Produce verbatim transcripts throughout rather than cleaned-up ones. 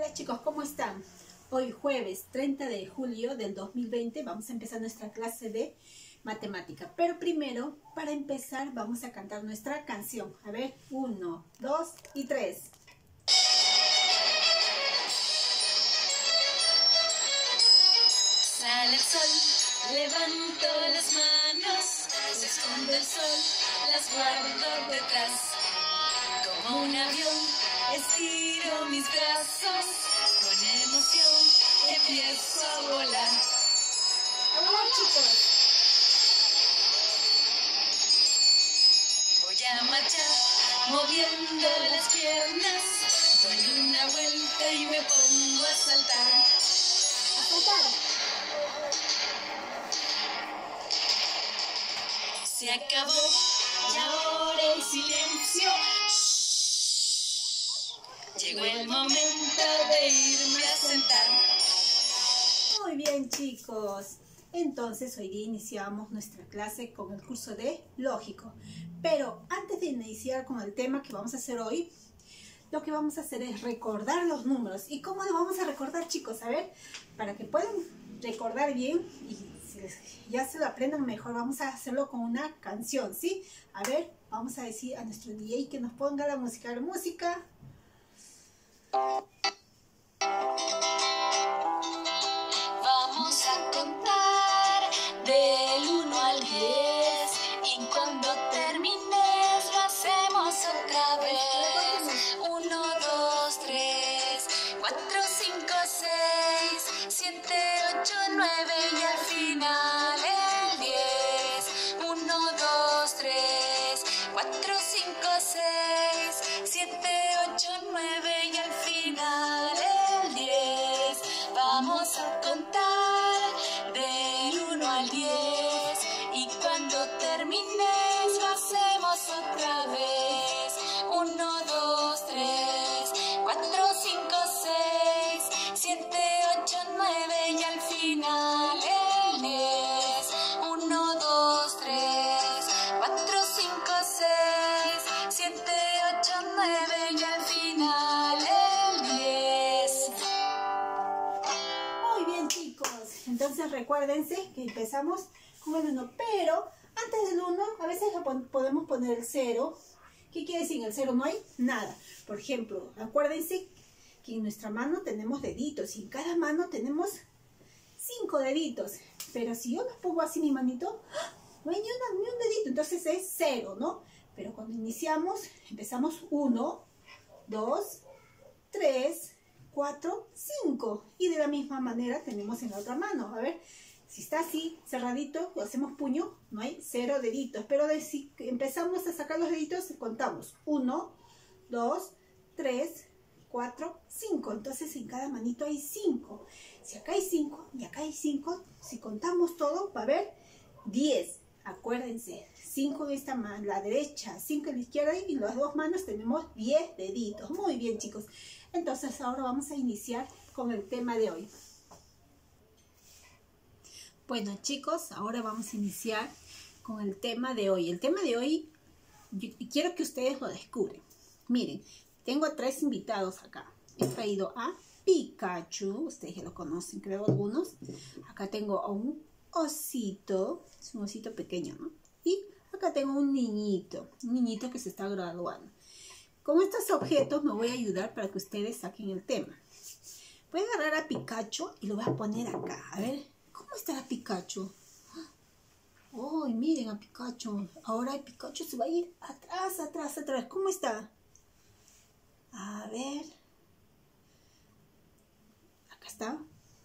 Hola chicos, ¿cómo están? Hoy jueves treinta de julio del dos mil veinte vamos a empezar nuestra clase de matemática. Pero primero, para empezar, vamos a cantar nuestra canción. A ver, uno, dos y tres. Sale el sol, levanto las manos, se esconde el sol, las guardo detrás. Como un avión, estiro mis brazos, con emoción empiezo a volar. ¡A volar, chicos! Voy a marchar, moviendo las piernas, doy una vuelta y me pongo a saltar. ¡A saltar! Se acabó, y ahora el silencio. Llegó el momento de irme a sentar. Muy bien chicos, entonces hoy día iniciamos nuestra clase con el curso de lógico. Pero antes de iniciar con el tema que vamos a hacer hoy, lo que vamos a hacer es recordar los números. ¿Y cómo lo vamos a recordar, chicos? A ver, para que puedan recordar bien y si les, ya se lo aprendan mejor, vamos a hacerlo con una canción, ¿sí? A ver, vamos a decir a nuestro D J que nos ponga la música. La música. Vamos a contar del uno al diez y cuando termines lo hacemos otra vez. uno, dos, tres, cuatro, cinco, seis, siete, ocho, nueve y al final el diez. uno, dos, tres, cuatro, cinco, seis, siete, ocho, nueve y al final el diez. Vamos a contar del uno al diez y cuando termines lo hacemos otra vez. uno, dos, tres, cuatro, cinco, seis, siete, ocho, nueve y al final el diez. uno, dos, tres, cuatro, cinco, seis, siete, ocho, nueve y al final el diez. Muy bien chicos, entonces recuérdense que empezamos con el uno, pero antes del uno a veces lo pon podemos poner el cero. ¿Qué quiere decir? En el cero no hay nada. Por ejemplo, acuérdense que en nuestra mano tenemos deditos y en cada mano tenemos cinco deditos. Pero si yo los pongo así mi manito, no hay ni, una, ni un dedito, entonces es cero, ¿no? Pero cuando iniciamos, empezamos uno, dos, tres, cuatro, cinco. Y de la misma manera tenemos en la otra mano. A ver, si está así, cerradito, lo hacemos puño, no hay cero deditos. Pero de, si empezamos a sacar los deditos, contamos uno, dos, tres, cuatro, cinco. Entonces en cada manito hay cinco. Si acá hay cinco y acá hay cinco, si contamos todo, va a haber diez. Acuérdense, cinco en esta mano, la derecha, cinco en la izquierda y en las dos manos tenemos diez deditos. Muy bien chicos. Entonces ahora vamos a iniciar con el tema de hoy. Bueno chicos, ahora vamos a iniciar con el tema de hoy. El tema de hoy, yo quiero que ustedes lo descubren. Miren, tengo a tres invitados acá. He traído a Pikachu, ustedes ya lo conocen, creo algunos. Acá tengo a un osito, es un osito pequeño, ¿no? Y acá tengo un niñito, un niñito que se está graduando. Con estos objetos me voy a ayudar para que ustedes saquen el tema. Voy a agarrar a Pikachu y lo voy a poner acá. A ver, ¿cómo está Pikachu? ¡Oh, miren a Pikachu! Ahora el Pikachu se va a ir atrás, atrás, atrás. ¿Cómo está? A ver. Acá está.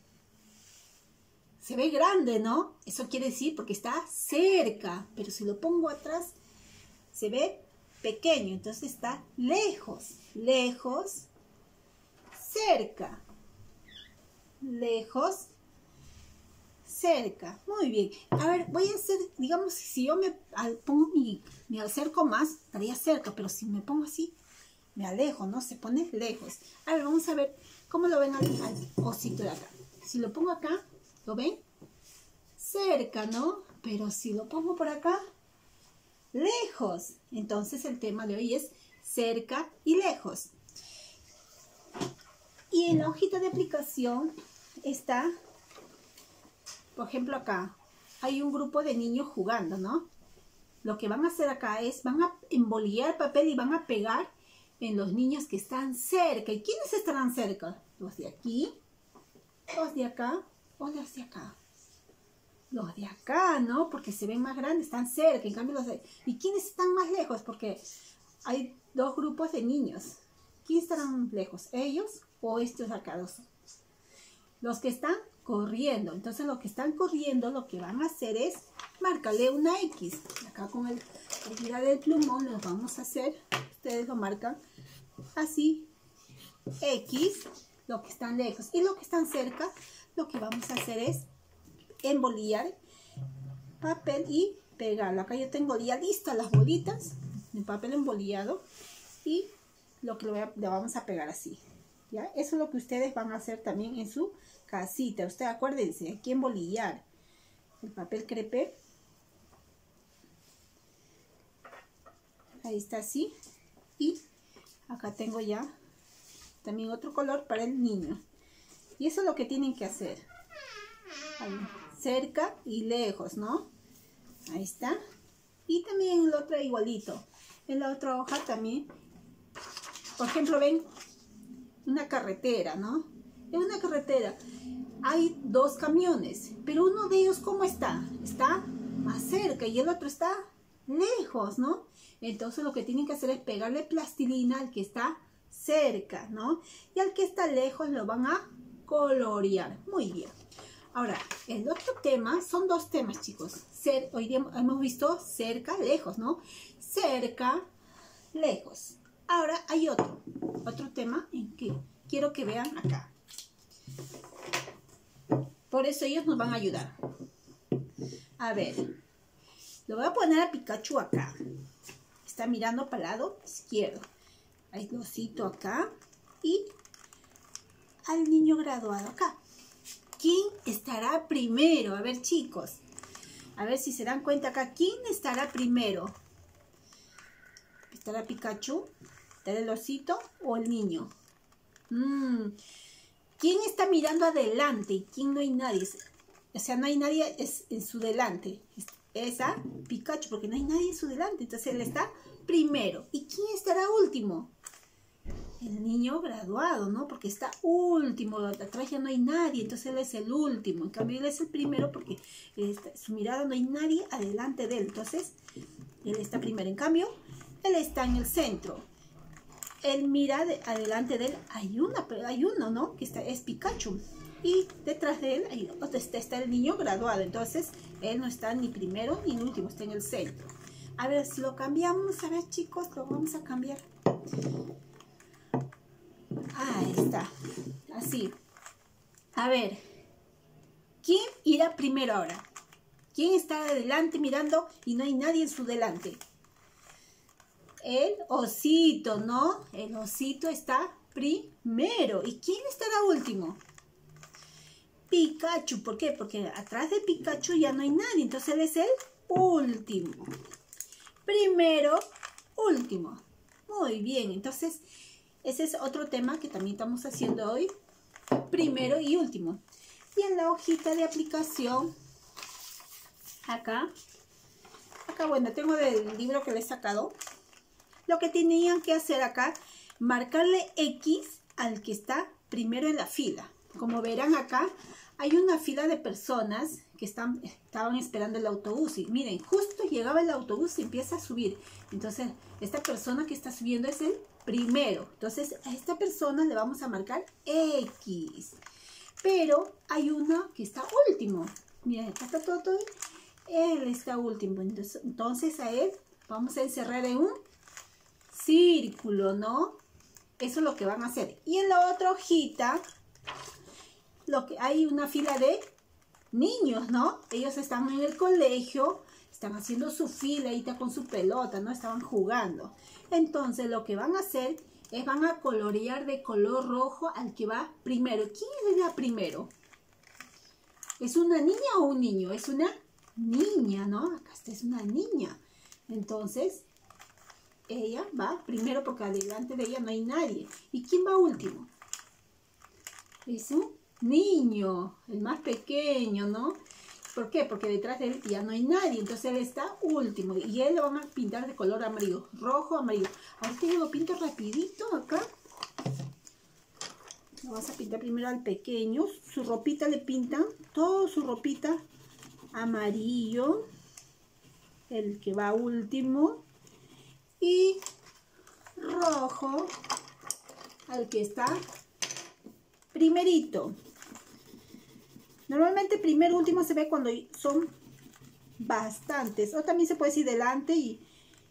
Se ve grande, ¿no? Eso quiere decir porque está cerca. Pero si lo pongo atrás, se ve pequeño. Entonces está lejos. Lejos. Cerca. Lejos. Cerca. Muy bien. A ver, voy a hacer, digamos, si yo me pongo mi, me acerco más, estaría cerca. Pero si me pongo así, me alejo, ¿no? Se pone lejos. A ver, vamos a ver cómo lo ven al, al osito de acá. Si lo pongo acá, ¿lo ven? Cerca, ¿no? Pero si lo pongo por acá, lejos. Entonces el tema de hoy es cerca y lejos. Y en la hojita de aplicación está, por ejemplo acá, hay un grupo de niños jugando, ¿no? Lo que van a hacer acá es, van a embolillar papel y van a pegar en los niños que están cerca. ¿Y quiénes estarán cerca? Los de aquí, los de acá, o los de acá. Los de acá, ¿no? Porque se ven más grandes, están cerca. En cambio, los de... ¿Y quiénes están más lejos? Porque hay dos grupos de niños. ¿Quiénes estarán lejos? ¿Ellos o estos de acá dos? Los que están corriendo. Entonces, los que están corriendo, lo que van a hacer es marcarle una X. Acá con el, el girar del plumón lo vamos a hacer. Ustedes lo marcan así. X, los que están lejos. Y los que están cerca, lo que vamos a hacer es embolillar papel y pegarlo. Acá yo tengo ya listas las bolitas de papel embolillado y lo que le, voy a, le vamos a pegar así. ¿Ya? Eso es lo que ustedes van a hacer también en su casita. Ustedes acuérdense, hay que embolillar el papel crepé. Ahí está así. Y acá tengo ya también otro color para el niño. Y eso es lo que tienen que hacer. Ahí, cerca y lejos, ¿no? Ahí está. Y también en la otra igualito. En la otra hoja también. Por ejemplo, ven una carretera, ¿no? En una carretera hay dos camiones, pero uno de ellos, ¿cómo está? Está más cerca y el otro está lejos, ¿no? Entonces lo que tienen que hacer es pegarle plastilina al que está cerca, ¿no? Y al que está lejos lo van a colorear. Muy bien. Ahora, el otro tema, son dos temas, chicos. Cer, hoy día hemos visto cerca, lejos, ¿no? Cerca, lejos. Ahora hay otro, otro tema en que quiero que vean acá. Por eso ellos nos van a ayudar. A ver, lo voy a poner a Pikachu acá. Está mirando para el lado izquierdo. Hay el osito acá y al niño graduado acá. ¿Quién estará primero? A ver, chicos. A ver si se dan cuenta acá. ¿Quién estará primero? ¿Estará Pikachu? ¿Estará el osito o el niño? Mm. ¿Quién está mirando adelante y quién no hay nadie? O sea, no hay nadie es en su delante. Esa Pikachu, porque no hay nadie en su delante. Entonces él está primero. ¿Y quién estará último? El niño graduado, ¿no? Porque está último. Atrás ya no hay nadie. Entonces él es el último. En cambio, él es el primero porque está, su mirada no hay nadie adelante de él. Entonces, él está primero. En cambio, él está en el centro. Él mira de, adelante de él, hay una, pero hay uno, ¿no? Que está, es Pikachu. Y detrás de él hay, está, está el niño graduado. Entonces, él no está ni primero ni último, está en el centro. A ver, si lo cambiamos, a ver, chicos, lo vamos a cambiar. Ahí está. Así. A ver. ¿Quién irá primero ahora? ¿Quién está adelante mirando y no hay nadie en su delante? El osito, ¿no? El osito está primero. ¿Y quién estará último? Pikachu. ¿Por qué? Porque atrás de Pikachu ya no hay nadie. Entonces él es el último. Primero, último. Muy bien. Entonces, ese es otro tema que también estamos haciendo hoy. Primero y último. Y en la hojita de aplicación, acá, acá, bueno, tengo del libro que le he sacado. Lo que tenían que hacer acá, marcarle X al que está primero en la fila. Como verán acá, hay una fila de personas que están, estaban esperando el autobús. Y miren, justo llegaba el autobús y empieza a subir. Entonces, esta persona que está subiendo es el primero. Entonces, a esta persona le vamos a marcar X. Pero hay uno que está último. Miren, acá está todo, todo. Él está último. Entonces, entonces a él vamos a encerrar en un círculo, ¿no? Eso es lo que van a hacer. Y en la otra hojita, lo que hay una fila de niños, ¿no? Ellos están en el colegio, están haciendo su fila, ahí está con su pelota, ¿no? Estaban jugando. Entonces, lo que van a hacer es van a colorear de color rojo al que va primero. ¿Quién es la primero? ¿Es una niña o un niño? Es una niña, ¿no? Acá esta es una niña. Entonces, ella va primero porque adelante de ella no hay nadie. ¿Y quién va último? Es un niño, el más pequeño, ¿no? ¿Por qué? Porque detrás de él ya no hay nadie, entonces él está último. Y él lo van a pintar de color amarillo, rojo, amarillo. Ahorita yo lo pinto rapidito acá. Lo vas a pintar primero al pequeño. Su ropita le pintan, toda su ropita amarillo. El que va último. Y rojo al que está primerito. Normalmente primero último se ve cuando son bastantes. O también se puede decir delante y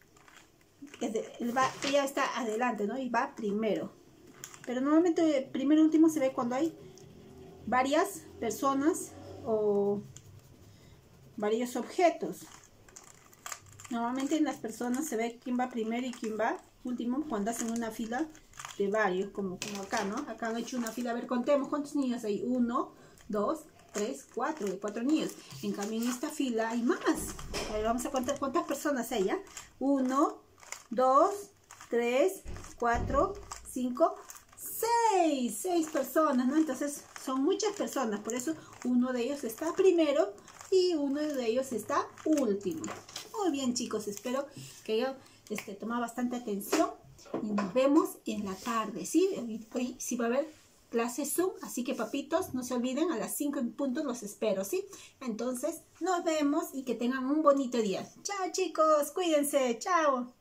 va, ella está adelante, ¿no? Y va primero. Pero normalmente primero último se ve cuando hay varias personas o varios objetos. Normalmente en las personas se ve quién va primero y quién va último cuando hacen una fila de varios, como, como acá, ¿no? Acá han hecho una fila. A ver, contemos cuántos niños hay. Uno, dos, tres, cuatro, de cuatro niños. En cambio en esta fila hay más. A ver, vamos a contar cuántas personas hay, ¿ya? Uno, dos, tres, cuatro, cinco, seis. Seis personas, ¿no? Entonces son muchas personas. Por eso uno de ellos está primero y uno de ellos está último. Muy bien, chicos. Espero que hayan este, tomado bastante atención. Y nos vemos en la tarde, ¿sí? Hoy sí va a haber clase Zoom, así que papitos, no se olviden, a las cinco en punto los espero, ¿sí? Entonces, nos vemos y que tengan un bonito día. Chao, chicos, cuídense, chao.